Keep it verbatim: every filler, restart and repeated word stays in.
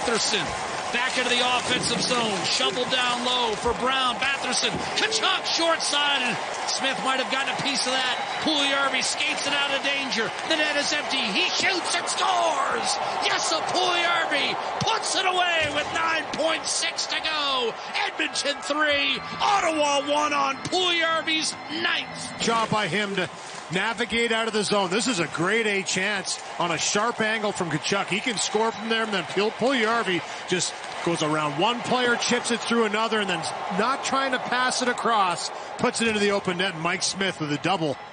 Batherson back into the offensive zone. Shovel down low for Brown. Batherson. Tkachuk short side. And Smith might have gotten a piece of that. Puljujarvi skates it out of danger. The net is empty. He shoots and scores. Yes, Puljujarvi puts it away with nine point six to go. Edmonton three. Ottawa one on Puljujarvi's ninth. Job by him to navigate out of the zone. This is a grade A chance on a sharp angle from Tkachuk. He can score from there, and then Puljujarvi just goes around one player, chips it through another, and then not trying to pass it across, puts it into the open net. Mike Smith with a double